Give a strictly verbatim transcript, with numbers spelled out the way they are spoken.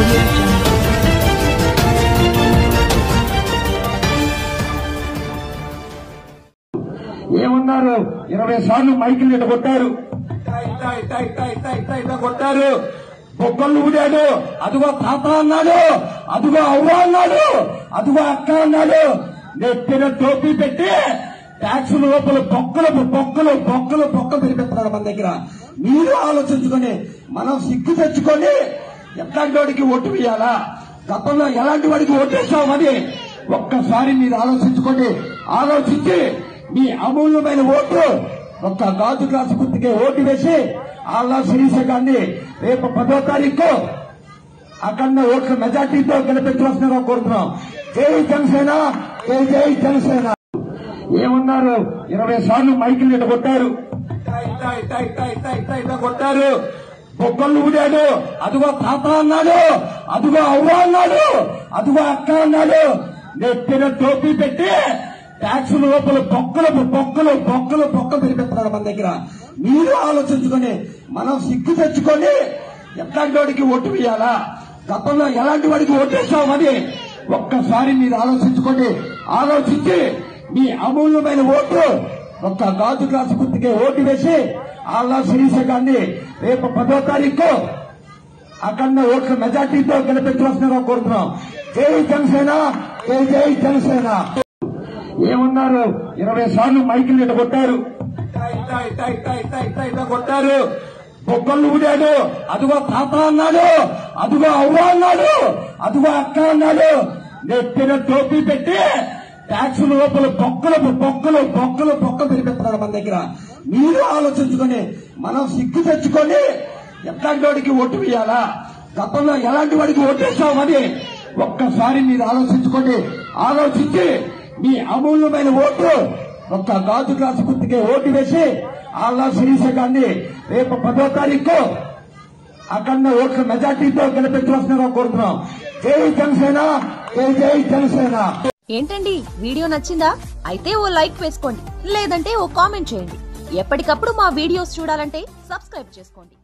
ఏమన్నారు? ఇరవై సార్లు మైకులు ఇట కొట్టారు, కొట్టారు, బొగ్గలు ఊడాడు. అదిగో తాత అన్నాడు, అదిగో అవ్వ అన్నాడు, అదిగో అక్క అన్నాడు. నెత్తిన టోపీ పెట్టి ట్యాక్స్ లోపల బొక్కలు బొక్కలు బొక్కలు బొక్కలు తిరిగిస్తున్నారు మన దగ్గర. మీరు ఆలోచించుకొని మనం సిగ్గు తెచ్చుకొని ఎట్లాంటి వాడికి ఓటు వేయాలా, గతంలో ఎలాంటి వాడికి ఓటేస్తామని ఒక్కసారి మీరు ఆలోచించుకోండి. ఆలోచించి మీ అమూల్యమైన ఓటు ఒక్క గాజు గ్లాసు గుర్తుకే ఓటు వేసి ఆల్లా శిరీష గారిని రేపు పదో తారీఖు అఖండ ఓట్ల మెజార్టీతో గెలిపించవలసిందిగా కోరుతున్నాం. జై జనసేన, జై జై జనసేన. ఏమన్నారు? ఇరవై సార్లు మైకులు ఇట కొట్టారు, కొట్టారు, బొగ్గలు ఊడాడు. అదిగో తాత అన్నాడు, అదిగో అవ్వ అన్నాడు, అదిగో అక్క అన్నాడు. నెత్తిన టోపీ పెట్టి ట్యాక్స్ లోపల బొక్కలు బొక్కలు బొక్కలు బొక్కలు తిరిగిస్తున్నారు మన దగ్గర. మీరు ఆలోచించుకొని మనం సిగ్గు తెచ్చుకొని ఎట్లాంటి వాడికి ఓటు వేయాలా, గతంలో ఎలాంటి వాడికి ఓటేస్తామని ఒక్కసారి మీరు ఆలోచించుకోండి. ఆలోచించి మీ అమూల్యమైన ఓటు ఒక్క గాజు గ్లాసు గుర్తుకే ఓటు వేసి ఆల్లా శిరీష గారిని రేపు పదో తారీఖు అఖండ ఓట్ల మెజార్టీతో గెలిపించవలసిందిగా కోరుతున్నాం. జై జనసేన, జై జై జనసేన. ఏమన్నారు? ఇరవై సార్లు మైకులు ఇట కొట్టారు, కొట్టారు, బొగ్గలు ఊడాడు. అదిగో తాత అన్నాడు, అదిగో అవ్వ అన్నాడు, అదిగో అక్క అన్నాడు. నెత్తిన టోపీ పెట్టి ట్యాక్స్ లోపల బొక్కలు బొక్కలు బొక్కలు బొక్కలు తిరిగిస్తున్నారు మన దగ్గర. మీరు ఆలోచించుకొని మనం సిగ్గు తెచ్చుకొని ఎట్లాంటి వాడికి ఓటు వేయాలా, గతంలో ఎలాంటి వాడికి ఓటేస్తామని ఒక్కసారి మీరు ఆలోచించుకోండి. ఆలోచించి మీ అమూల్యమైన ఓటు ఒక్క గాజు గ్లాసు గుర్తుకే ఓటు వేసి ఆల్లా శిరీష గారిని రేపు పదో తారీఖు అఖండ ఓట్ల మెజార్టీతో గెలిపించవలసిందిగా కోరుతున్నాం. జై జనసేన, జై జై జనసేన. ఏంటండి, వీడియో నచ్చిందా? అయితే ఓ లైక్ వేసుకోండి, లేదంటే ఓ కామెంట్ చేయండి. ఎప్పటికప్పుడు మా వీడియోస్ చూడాలంటే సబ్స్క్రైబ్ చేసుకోండి.